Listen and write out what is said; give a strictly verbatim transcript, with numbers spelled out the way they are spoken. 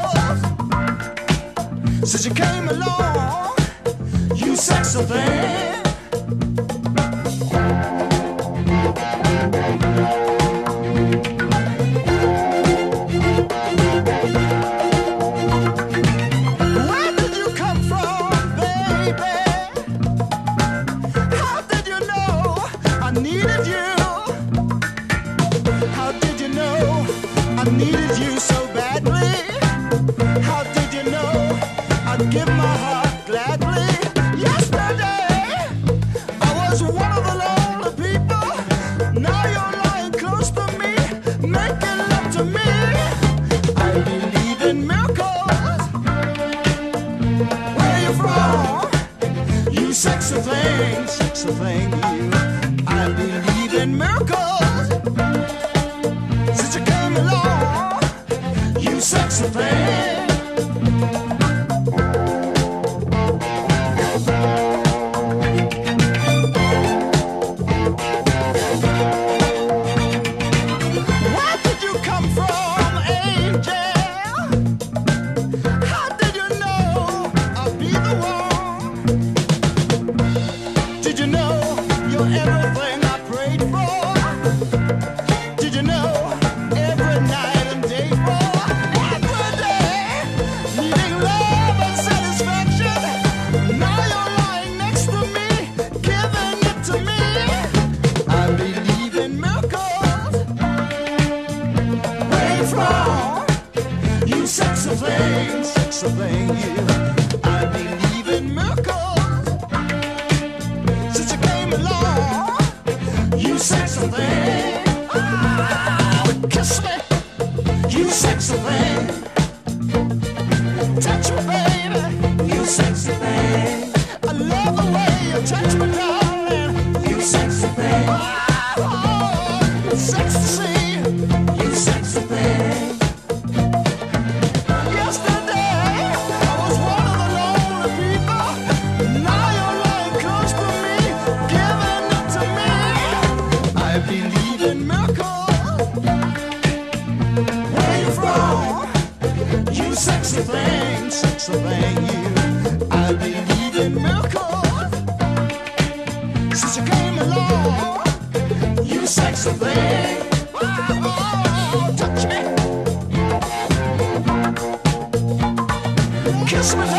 miracles since you came along, you sexy thing. Where did you come from, baby? How did you know I needed you? How did you know I needed you so badly? How did you know I'd give my heart gladly? Yesterday I was one of the lonely people. Now you're lying close to me, making love to me. I believe in miracles. Where you from? You sexy thing, sexy thing, you. I believe in miracles since you came along, you sexy thing. Where did you come from, angel? How did you know I'd be the one? Did you know you're everything I prayed for? Did you know every night and day for? Every day, needing love and satisfaction. Now you're lying next to me, giving it to me. I believe in miracles. Where you from? You sexy thing, sexy thing, you. I believe in miracles since you came along, you sexy thing. Ah, kiss me, you sexy thing. Touch me, baby, you sexy thing. I love the way you touch me, darling, you sexy thing. Oh, sexy, see, you sexy thing. Yesterday I was one of the lonely people. Now you're lying close to me, giving it to me. I believe in miracles. Where you from? You sexy thing, sexy thing, you. I believe in miracles since you came along, you sexy thing. Oh, touch me, kiss me.